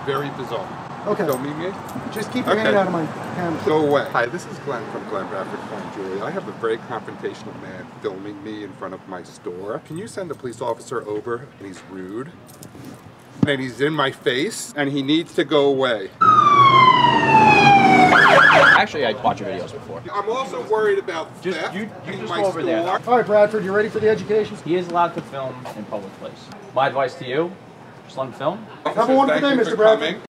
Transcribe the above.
very bizarre. Okay. Filming me? Just keep your hand out of my camera. Go away. Hi, this is Glenn from Glenn Bradford Fine Jewelry. I have a very confrontational man filming me in front of my store. Can you send a police officer over? And he's rude. And he's in my face. And he needs to go away. Actually, I watched your videos before. I'm also worried about theft you in just my go over store. there. All right, Bradford, you ready for the education? He is allowed to film in public place. My advice to you, just let him film. Have a wonderful day, Mr. Bradford.